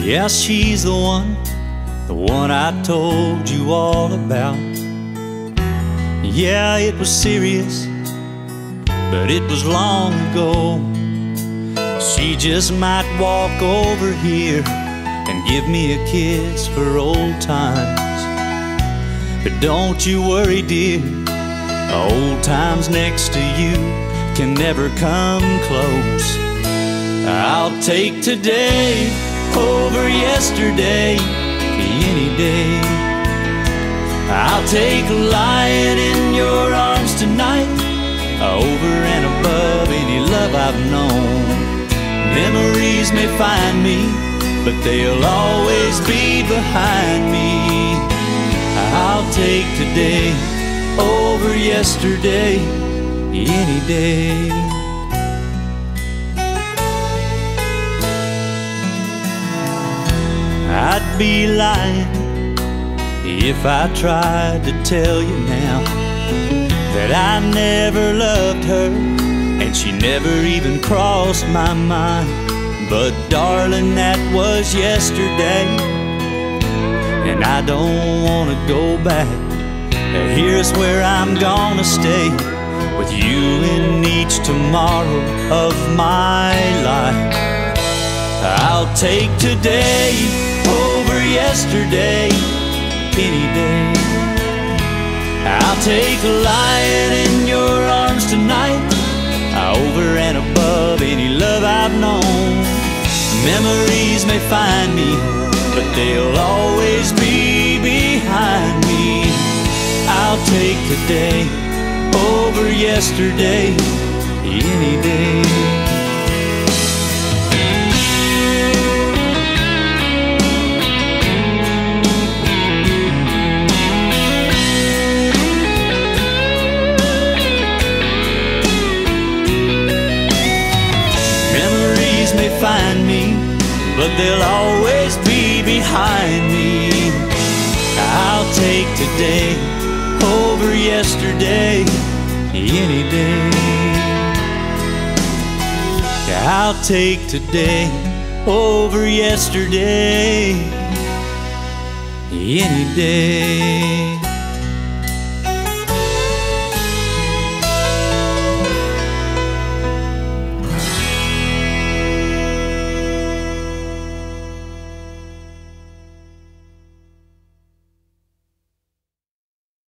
Yeah, she's the one I told you all about. Yeah, it was serious, but it was long ago. She just might walk over here and give me a kiss for old times. But don't you worry, dear, old times next to you can never come close. I'll take today over yesterday any day. I'll take lying in your arms tonight over and above any love I've known. Memories may find me, but they'll always be behind me. I'll take today over yesterday any day. I'd be lying if I tried to tell you now that I never loved her and she never even crossed my mind. But darling, that was yesterday, and I don't want to go back. Here's where I'm gonna stay, with you in each tomorrow of my life. I'll take today over yesterday any day. I'll take lying in your arms tonight over and above any love I've known. Memories may find me, but they'll always be behind me. I'll take today over yesterday any day. Find me, but they'll always be behind me. I'll take today over yesterday any day. I'll take today over yesterday any day.